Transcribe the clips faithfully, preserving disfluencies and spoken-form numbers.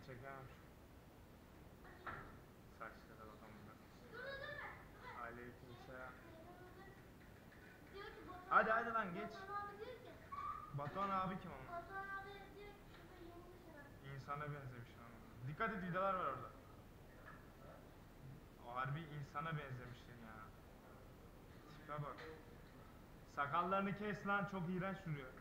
çekemem. Saçlara bakalım da. Aleykümselam. Hadi hadi lan geç. Batuhan abi kim ama? Batuhan abi diyor ki şurada yeni İnsana benzemiş ama. Dikkat et, vidalar var orada. O harbi insana benzemişsin ya. Tipe bak. Sakallarını kes lan, çok iğrenç duruyor.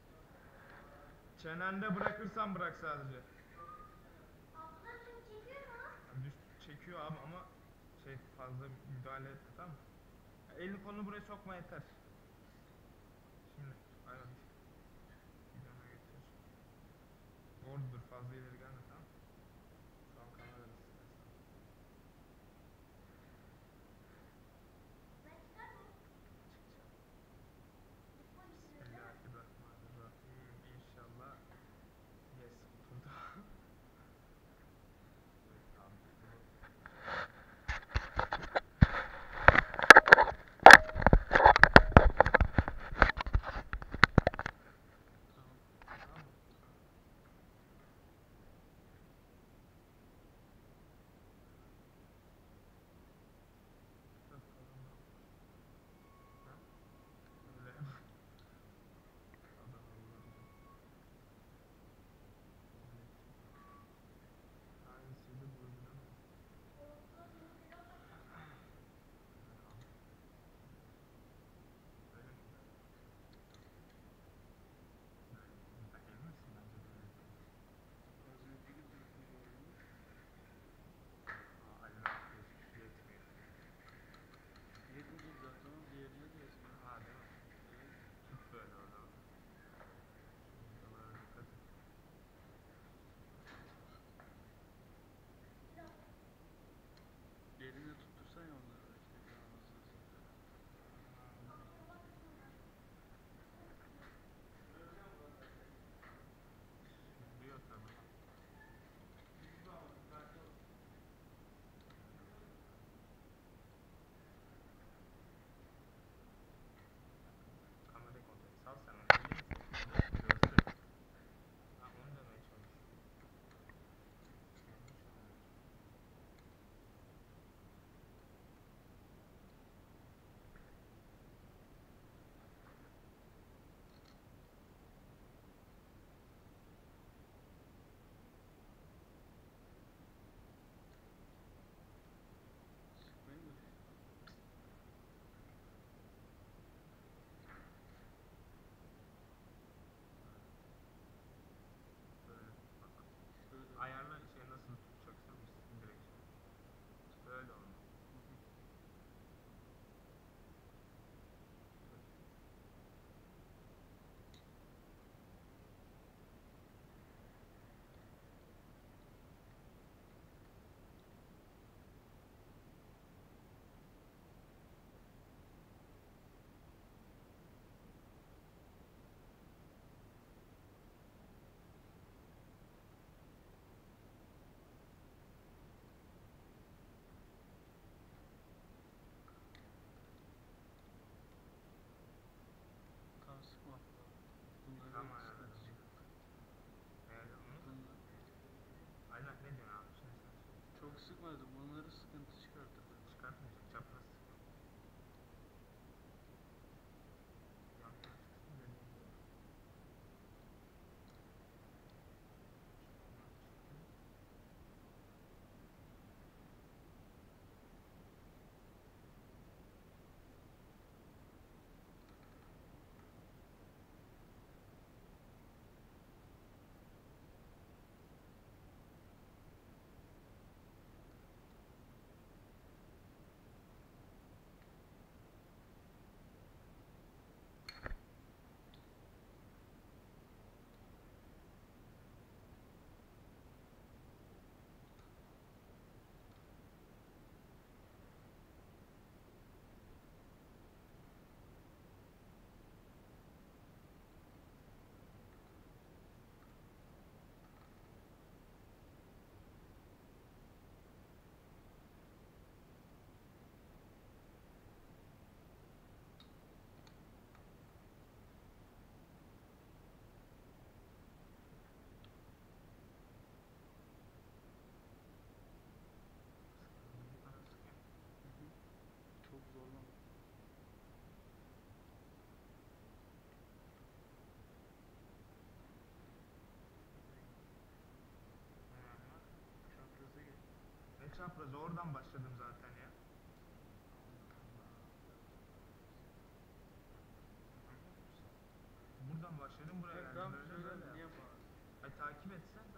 Çenende bırakırsan bırak sadece. Ablasını çekiyor mu? Düz çekiyor abi ama şey fazla müdahale etme, tamam mı? Elini kolunu buraya sokma yeter. Şimdi aynen. Videona getir. Doğru dur, fazla ileri gelme, tamam mı? Şu an kameradasın. Ben çıkar mıyım? Çıkacağım. Bismillahirrahmanirrahim. İnşallah. Yes, oturdu. Elini tuttursan ya onları işte. Diyor tabii. Kamerayı kontrol et. Sal sen onu. Göster. Ha, onu demeye çalış. Sıkmayın mı? Böyle bak. Şöyle. Ayarla şey nasıl tutacaksan direksiyon. Böyle olmalı. Tam sıkma. Bunları Tamam sıkıntı ayarladım. çıkar. Evet onu. Bunlar Aynen, ne diyorsun abi? Şimdi sen söyle. çok sıkmadım. Bunları sıkıntı çıkartır. Çıkartmayacak. Çapraz sıkma. Yan yana çıksın dediğin gibi. çaprazı oradan başladım zaten ya. Buradan başladım buraya Evet, geldim. tamam Böyle söyle böyle. niye bağırdın? Ay takip etsen